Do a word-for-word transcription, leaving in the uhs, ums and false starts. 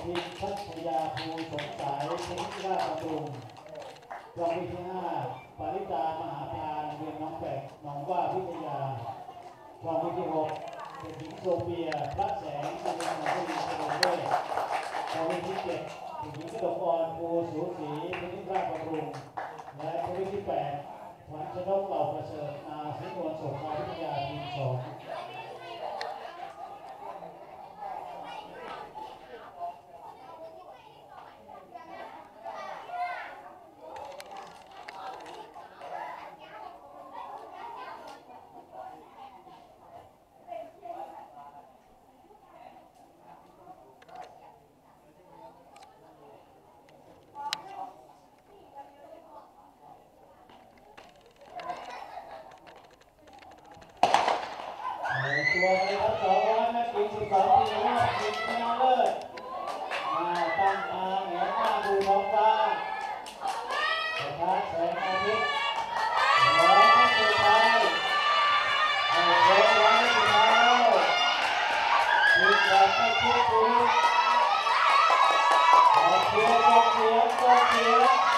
ทีมพัทยาภูสงสายเทคนิคราชบำรุงรองที่ห้าปาริตามหาพานเรียนน้องแฝกหนองว่าพิทยารองที่หกเป็นหญิงโซเฟียพระแสงตำบลหนองบุรีจังหวัดเลยรองที่เจ็ดเป็นหญิงกระดกอ่อนภูสูสีเทคนิคราชบำรุงและคนที่แปดขวัญชนกเหล่าประเสริฐนาสิงห์นวลโสภาพิทยาทีมสองตัวนะครับสองร้อยนักกีฬาสิบสองปีรอบชิงชนะเลิศมาตั้งมาแหงหน้าดูท้องฟ้าประทะแสงอาทิตย์ร้อยนัดสุดท้ายเอาโค้งร้อยนัดสุดท้ายยิงแบบไม่คิดถึงขอเชียร์กองเชียร์กองเชียร์